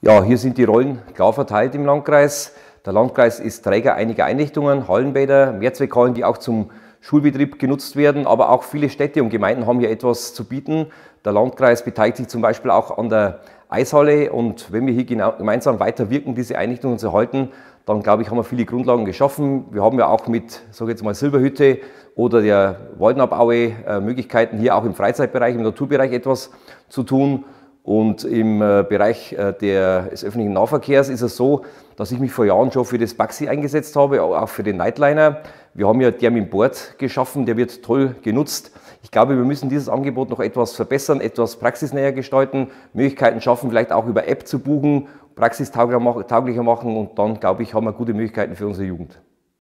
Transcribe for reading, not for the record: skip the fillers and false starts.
Ja, hier sind die Rollen klar verteilt im Landkreis. Der Landkreis ist Träger einiger Einrichtungen, Hallenbäder, Mehrzweckhallen, die auch zum Schulbetrieb genutzt werden. Aber auch viele Städte und Gemeinden haben hier etwas zu bieten. Der Landkreis beteiligt sich zum Beispiel auch an der Eishalle. Und wenn wir hier gemeinsam weiter wirken, diese Einrichtungen zu halten, dann glaube ich, haben wir viele Grundlagen geschaffen. Wir haben ja auch mit, sage ich jetzt mal, Silberhütte oder der Waldnabaue Möglichkeiten, hier auch im Freizeitbereich, im Naturbereich etwas zu tun. Und im Bereich des öffentlichen Nahverkehrs ist es so, dass ich mich vor Jahren schon für das Baxi eingesetzt habe, auch für den Nightliner. Wir haben ja Termin Board geschaffen, der wird toll genutzt. Ich glaube, wir müssen dieses Angebot noch etwas verbessern, etwas praxisnäher gestalten, Möglichkeiten schaffen, vielleicht auch über App zu buchen, praxistauglicher machen und dann, glaube ich, haben wir gute Möglichkeiten für unsere Jugend.